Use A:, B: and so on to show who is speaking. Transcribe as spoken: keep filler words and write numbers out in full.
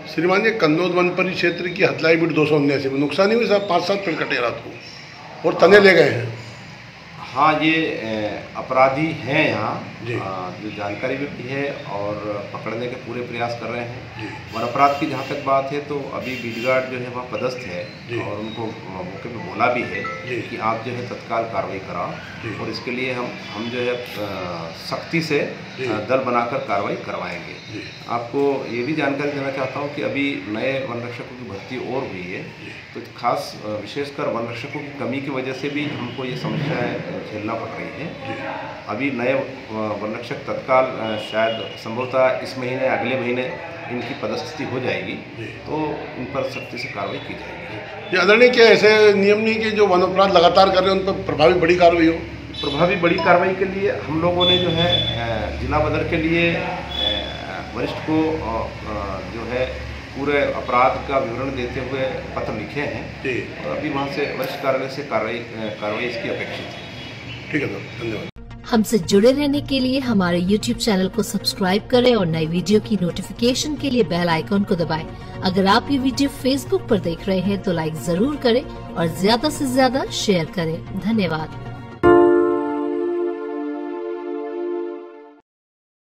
A: श्रीमान जी, कन्नौज वन परिक्षेत्र की हथलाई बीट दो सौ उन्यासी में नुकसान हुई साहब, पाँच सात पेड़ कटे रात को और तने ले गए हैं।
B: हाँ, ये अपराधी हैं यहाँ,
A: जी।
B: जो जानकारी भी दी है और पकड़ने के पूरे प्रयास कर रहे हैं। वन अपराध की जहाँ तक बात है तो अभी बीटगार्ड जो है वह पदस्थ है और उनको मौके पे बोला भी है कि आप जो है तत्काल कार्रवाई कराओ और इसके लिए हम हम जो है सख्ती से दल बनाकर कार्रवाई करवाएंगे। आपको ये भी जानकारी देना चाहता हूँ कि अभी नए वन रक्षकों की भर्ती और हुई है, तो खास विशेषकर वन रक्षकों की कमी की वजह से भी हमको ये समस्याएं झेलना पड़ रही है। अभी नए वन रक्षक तत्काल शायद संभवतः इस महीने अगले महीने इनकी पदस्थति हो जाएगी, तो इन पर सख्ती से कार्रवाई की जाएगी।
A: ये आदरणीय, क्या ऐसे नियम नहीं कि जो वन अपराध लगातार कर रहे हैं उन पर प्रभावी बड़ी कार्रवाई हो?
B: प्रभावी बड़ी कार्रवाई के लिए हम लोगों ने जो है जिला बदर के लिए वरिष्ठ को जो है पूरे अपराध का विवरण देते हुए पत्र लिखे हैं और अभी वहाँ से वरिष्ठ कार्यालय से कार्रवाई कार्रवाई इसकी अपेक्षित है।
A: ठीक है सर, धन्यवाद।
C: हमसे जुड़े रहने के लिए हमारे यूट्यूब चैनल को सब्सक्राइब करें और नई वीडियो की नोटिफिकेशन के लिए बेल आइकॉन को दबाएं। अगर आप ये वीडियो फेसबुक पर देख रहे हैं तो लाइक जरूर करें और ज्यादा से ज्यादा शेयर करें। धन्यवाद।